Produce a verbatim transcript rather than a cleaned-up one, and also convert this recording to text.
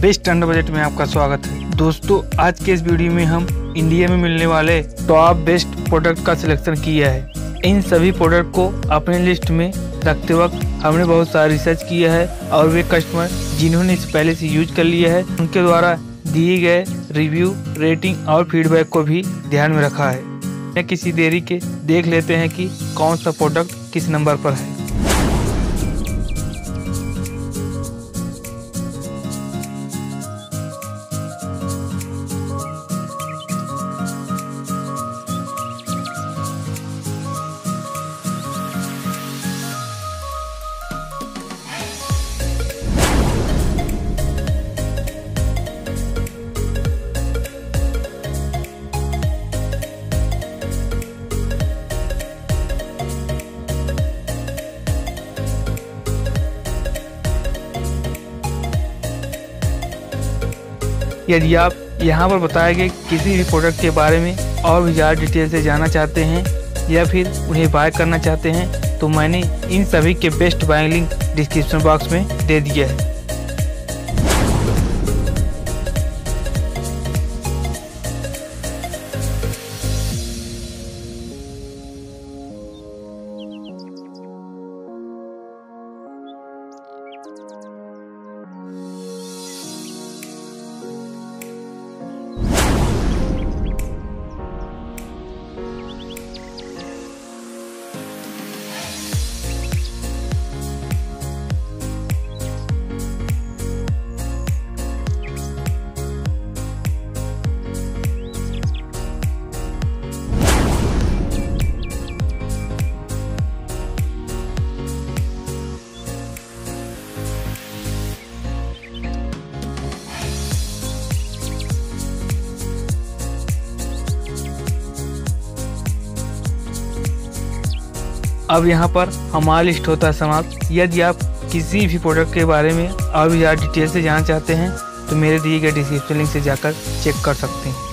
Best under budget में आपका स्वागत है। दोस्तों, आज के इस वीडियो में हम इंडिया में मिलने वाले टॉप बेस्ट प्रोडक्ट का सिलेक्शन किया है। इन सभी प्रोडक्ट को अपने लिस्ट में रखते वक्त हमने बहुत सारा रिसर्च किया है और वे कस्टमर जिन्होंने इस पहले से यूज कर लिया है उनके द्वारा दिए गए रिव्यू, रेटिंग और फीडबैक को भी ध्यान में रखा है। मैं किसी देरी के देख लेते हैं कि कौन सा प्रोडक्ट किस नंबर पर है। यदि आप यहाँ पर बताए गए किसी भी प्रोडक्ट के बारे में और भी ज़्यादा डिटेल से जानना चाहते हैं या फिर उन्हें बाय करना चाहते हैं तो मैंने इन सभी के best buying link description box में दे दिया है। अब यहाँ पर हमारा लिस्ट होता है समाप्त। यदि आप किसी भी प्रोडक्ट के बारे में और भी ज़्यादा डिटेल से जानना चाहते हैं तो मेरे दिए गए डिस्क्रिप्शन लिंक से जाकर चेक कर सकते हैं।